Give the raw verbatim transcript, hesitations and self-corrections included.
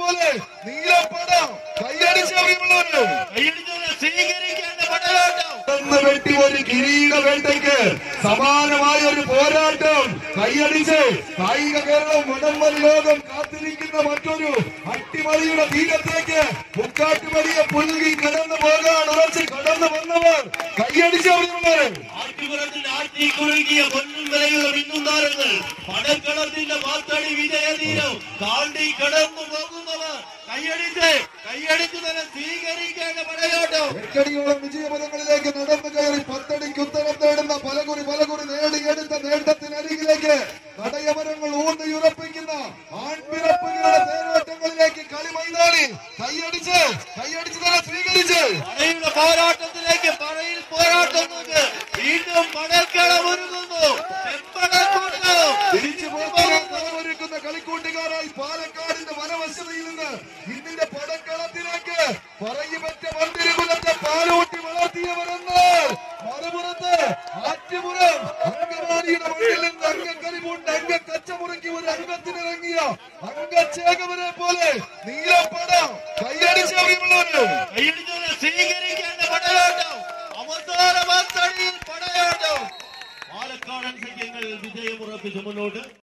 പോലെ നീലപ്പടം കൈയടിച്ചറിയുള്ളവര് സ്വീകരിക്കേണ്ട പടയോട്ടം വെട്ടി ഒരു കിരീട വേട്ടയ്ക്ക് സമാനമായ ഒരു പോരാട്ടം കൈയടിച്ച് കായിക കേരളം വടംവലി ലോകം കാത്തിരിക്കുന്ന മറ്റൊരു അട്ടിമറിയുടെ തീരത്തേക്ക് മുക്കാട്ടുമടിയെ പുലുകി കടന്നു പോകാൻ ഉറച്ച് കടന്നു വന്നവർ കൈയടിച്ചറിയുള്ളവര് ആറ്റുപുറത്തിൽ ആറ്റി കുറുകിയ പൊന്നും വിലയുള്ള മിന്നുതാരങ്ങൾ പടക്കളത്തിന്റെ മാത്തടി വിജയതീരം താണ്ടി കടന്നു പോകുന്നവർ കൈയടിച്ച് കൈയടിച്ചു തന്നെ സ്വീകരിക്കേണ്ട പടയോട്ടം എട്ടടിയോളം വിജയപഥങ്ങളിലേക്ക് നടന്നു കയറി പത്തടിക്ക് ഉത്തരം തേടുന്ന പലകുറി പലകുറി നേടിയെടുത്ത നേട്ടത്തിനരികിലേക്ക് തടയമരങ്ങൾ ഊന്നിയുറപ്പിക്കുന്ന ആൺപിറപ്പുകളുടെ തേരോട്ടങ്ങളിലേക്ക് കളി മൈതാനി കൈയടിച്ച് കൈയടിച്ച് തന്നെ സ്വീകരിച്ച് പടയുടെ പോരാട്ടത്തിലേക്ക് പടയിൽ പോരാട്ടം നോക്ക് വീണ്ടും പടക്കളം ഒരുങ്ങുന്നു തിരിച്ചു പോകാനൊരുക്കുന്ന കളിക്കൂട്ടുകാരായി പാലക്കാടിന്റെ വനവശതയിൽ നിന്ന് ഇന്നിന്റെ പടക്കളത്തിലേക്ക് പറയുപറ്റ മന്ദിരകുലത്തെ പാലൂട്ടി വളർത്തിയവരെന്ന് മറുപുറത്ത് ആറ്റുപുരം അങ്കമാലിയുടെ മണ്ണിൽ നിന്ന് അംഗക്കരിപൂണ്ട് അംഗ കച്ചമുറുക്കി ഒരു അംഗത്തിനിറങ്ങിയ അംഗച്ചേകവരെ പോലെ നീലപ്പടം കൈയടിച്ചറിയുള്ളവര് കൈയടിച്ചവരെ സ്വീകരിക്കേണ്ട പടയോട്ടം അവസാന പത്തടിയിൽ പടയോട്ടം പാലക്കാടൻ സഖ്യങ്ങൾ വിജയമുറപ്പിച്ച് മുന്നോട്ട്.